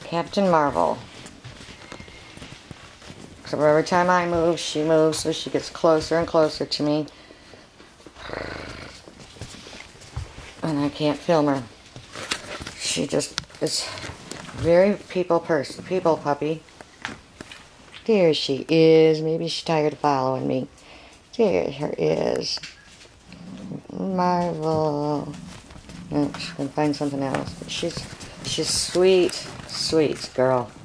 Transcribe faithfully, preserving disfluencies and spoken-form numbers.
Captain Marvel. So every time I move, she moves, so she gets closer and closer to me. And I can't film her. She just is very people person, people puppy. There she is. Maybe she's tired of following me. There her is. Marvel. Oh, she's gonna find something else. She's she's sweet, sweet girl.